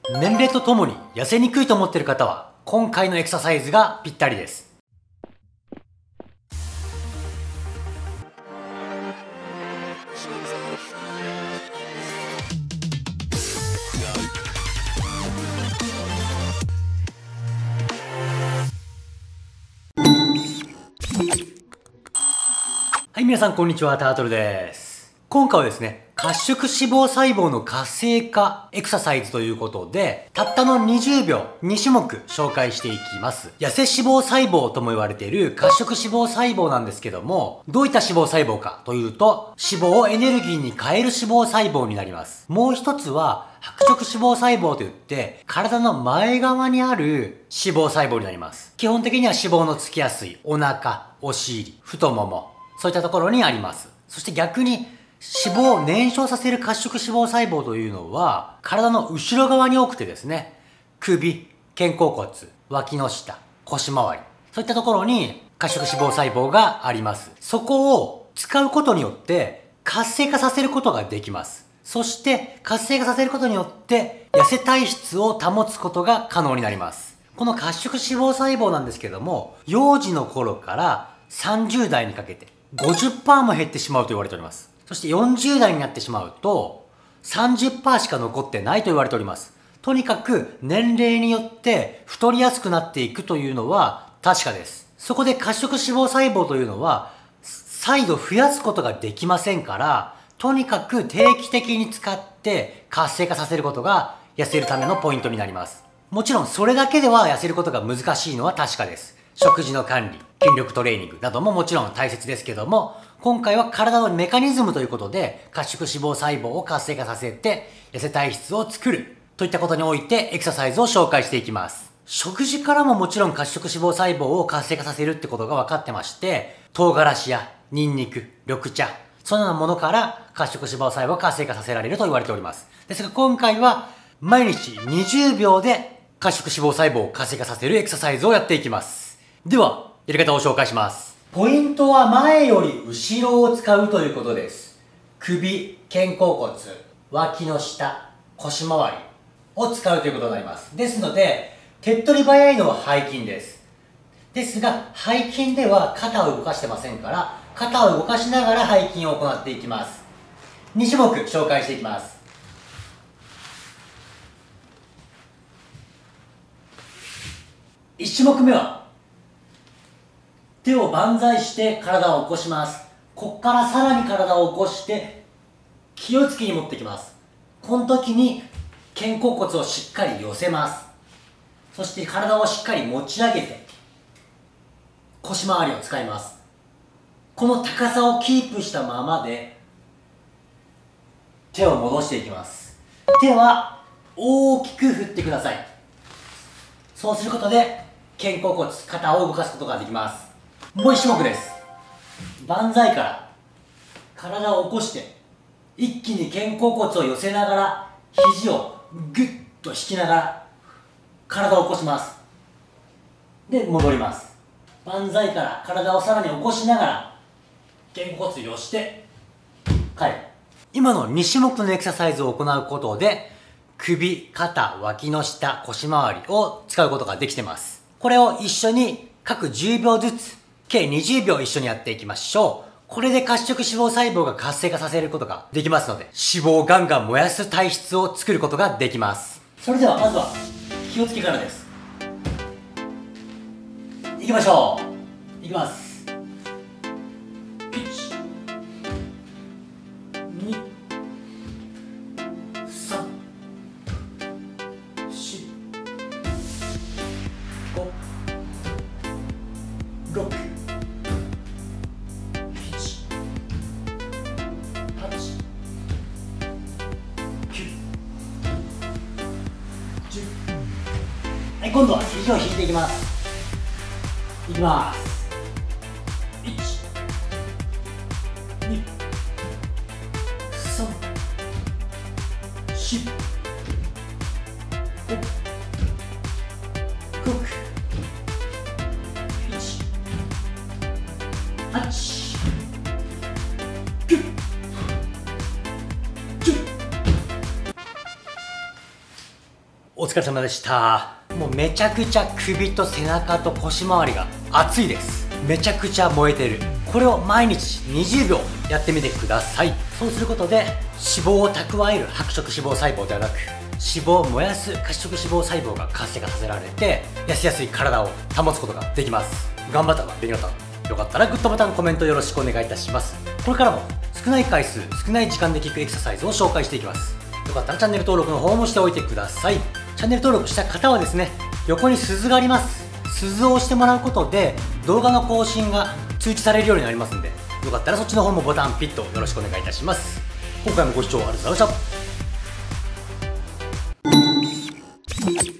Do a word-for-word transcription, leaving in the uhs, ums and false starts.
年齢とともに痩せにくいと思っている方は今回のエクササイズがぴったりです。はい、皆さんこんにちは、タートルです。今回はですね、褐色脂肪細胞の活性化エクササイズということで、たったのにじゅうびょうにしゅもく紹介していきます。痩せ脂肪細胞とも言われている褐色脂肪細胞なんですけども、どういった脂肪細胞かというと、脂肪をエネルギーに変える脂肪細胞になります。もう一つは、白色脂肪細胞といって、体の前側にある脂肪細胞になります。基本的には脂肪のつきやすいお腹、お尻、太もも、そういったところにあります。そして逆に、脂肪を燃焼させる褐色脂肪細胞というのは、体の後ろ側に多くてですね、首、肩甲骨、脇の下、腰回り、そういったところに褐色脂肪細胞があります。そこを使うことによって活性化させることができます。そして活性化させることによって痩せ体質を保つことが可能になります。この褐色脂肪細胞なんですけども、幼児の頃からさんじゅうだいにかけて ごじゅっパーセント も減ってしまうと言われております。そしてよんじゅうだいになってしまうと さんじゅっパーセント しか残ってないと言われております。とにかく年齢によって太りやすくなっていくというのは確かです。そこで褐色脂肪細胞というのは再度増やすことができませんから、とにかく定期的に使って活性化させることが痩せるためのポイントになります。もちろんそれだけでは痩せることが難しいのは確かです。食事の管理、筋力トレーニングなどももちろん大切ですけども、今回は体のメカニズムということで褐色脂肪細胞を活性化させて痩せ体質を作るといったことにおいてエクササイズを紹介していきます。食事からももちろん褐色脂肪細胞を活性化させるってことが分かってまして、唐辛子やニンニク、緑茶、そのようなものから褐色脂肪細胞を活性化させられると言われております。ですが今回は毎日にじゅうびょうで褐色脂肪細胞を活性化させるエクササイズをやっていきます。では、やり方を紹介します。ポイントは前より後ろを使うということです。首、肩甲骨、脇の下、腰回りを使うということになります。ですので、手っ取り早いのは背筋です。ですが、背筋では肩を動かしてませんから、肩を動かしながら背筋を行っていきます。にしゅもく紹介していきます。いちしゅもくめは、手を万歳して体を起こします。ここからさらに体を起こして気をつけに持ってきます。この時に肩甲骨をしっかり寄せます。そして体をしっかり持ち上げて腰回りを使います。この高さをキープしたままで手を戻していきます。手は大きく振ってください。そうすることで肩甲骨、肩を動かすことができます。もう一種目です。万歳から体を起こして一気に肩甲骨を寄せながら肘をグッと引きながら体を起こします。で戻ります。万歳から体をさらに起こしながら肩甲骨を寄して帰る。今のにしゅもくのエクササイズを行うことで首、肩、脇の下、腰回りを使うことができてます。これを一緒に各じゅうびょうずつ計にじゅうびょう一緒にやっていきましょう。これで褐色脂肪細胞が活性化させることができますので、脂肪をガンガン燃やす体質を作ることができます。それではまずは気をつけからです。いきましょう。いきます。いち、に、さん、し、ご、ろく、はい、今度は肘を引いていきます。いきます。いち、に、さん、し、ご、ろく、なな、はち、きゅう、じゅう。 お疲れ様でした。もうめちゃくちゃ首と背中と腰回りが熱いです。めちゃくちゃ燃えてる。これを毎日にじゅうびょうやってみてください。そうすることで脂肪を蓄える白色脂肪細胞ではなく、脂肪を燃やす褐色脂肪細胞が活性化させられて、痩せやすい体を保つことができます。頑張ったかできなかった。よかったらグッドボタン、コメントよろしくお願いいたします。これからも少ない回数少ない時間で効くエクササイズを紹介していきます。よかったらチャンネル登録の方もしておいてください。チャンネル登録した方はですね、横に鈴があります。鈴を押してもらうことで動画の更新が通知されるようになりますんで、よかったらそっちの方もボタンピッとよろしくお願いいたします。今回もご視聴ありがとうございました。